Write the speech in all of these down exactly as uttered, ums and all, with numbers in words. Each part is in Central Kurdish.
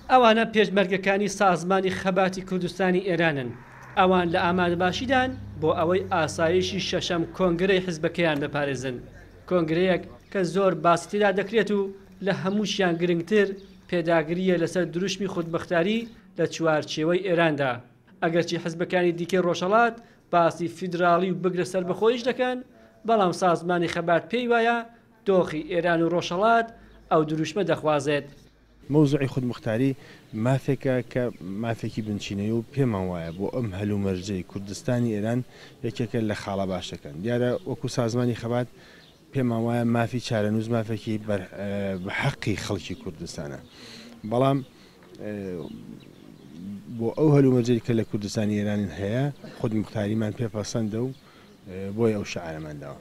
ئەوانە پێشمەرگەکانی سازمانی خەباتی کوردستانی ئێرانن. ئەوان لە ئامادەباشیدان بۆ ئەوەی ئاسایشی شەشەم کۆنگرەی حیزبەکەیان بپارێزن. کۆنگرەیەک کە زۆر باسیتیدا دەکرێت و لە هەمووشیان گرنگتر پێداگریە لەسەر دروشمی خودبەختاری لە چوارچێوەی ئێراندا. ئەگەرچی حیزبەکانی دیکەی ڕۆژهەڵات باسی فیدراڵی و بگرە سەربەخۆیش دەکەن، بەڵام سازمانی خەبات پێی وایە دۆخی ئێران و ڕۆژهەڵات ئەو دروشمە دەخوازێت. مەوزوعی خودمختاری مافێکە کە مافێکی بنچینەی و پێمان وایە بۆ ئەم هەلومەرجەی کوردستانی ئێران یەکێکە لە خاڵە باشەکەن. دیارە وەکو سازمانی خەبات پێمان وایە مافی چارەنووس مافێکی بە حەقی خەڵکی کوردستانە. بەڵام بۆ ئەو هەلومەرجەی کە لە کوردستانی ئێران هەیە خودمختاریمان پێپەسەندە و بۆی ئەو شعارەمانداوە.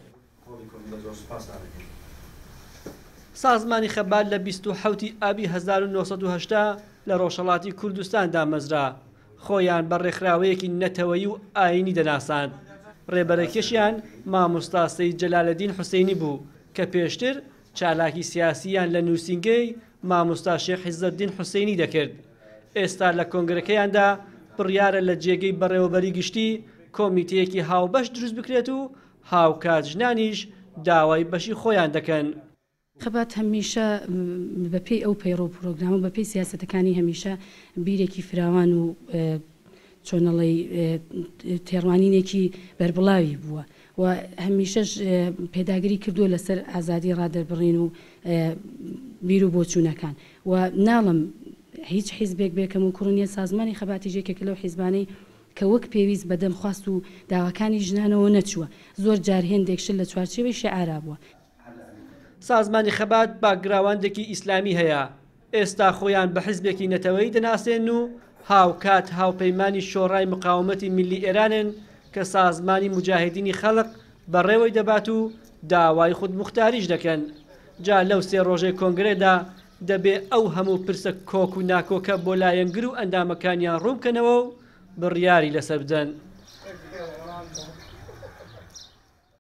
سازمانی خەبات لە بیست و حەوتی ئابی هەزار و نۆ سەد و هەشتا لە ڕۆژهەڵاتی کوردستان دامەزرا. خۆیان بە ڕێکخراوەیەکی نەتەوەیی و ئاینی دەناساند. ڕێبەرەکەشیان مامۆستا سەید جەلالەدین حوسێنی بوو کە پێشتر چالاکی سیاسیان لە نووسینگەی مامۆستا شێخ عیزەدین حوسێنی دەکرد. ئێستا لە کۆنگرەکەیاندا بڕیارە لە جێگەی بەڕێوەبەری گشتی کۆمیتەیەکی هاوبەش دروست بکرێت و هاوکاتژنانیش داوای بەشی خۆیان دەکەن. خەبات هەمیشە بەپێی ئەو پەیڕۆ پرۆگرام و بەپێی سیاسەتەکانی هەمیشە بیرێکی فراوان و چۆنەڵی تێڕوانینێکی بەربڵاوی بووە و هەمیشەش پێداگری کردووە لەسەر ئازادی ڕادەربڕین و بیر و بۆچوونەکان و ناڵم هیچ حیزبێک بێکەم و کوڕنیە سازمانی خەباتی ژێکێک لەو حیزبانەی کە وەک پێویست بەدەم خواست و داواکانی ژنانەوە نەچووە. زۆر جار هێندێکشت لە چوارچێوەی شێعارا بووە. سازمانی خەبات باگراوەندێکی ئیسلامی هەیە. ئێستا خۆیان بە حیزبێکی نەتەوەیی دەناسێن و هاوکات هاوپەیمانی شۆڕای مقاومەتی میلی ئێرانن کە سازمانی مجاهدینی خەڵق بەڕێوەی دەبات و داوای خودمختاریش دەکەن. جا لەو سێ ڕۆژەی کۆنگرێدا دەبێ ئەو هەموو پرسە کۆک و ناکۆکە بۆ لایەنگر و ئەندامەکانیان ڕووبکەنەوە و بڕیاری لەسەر بدەن.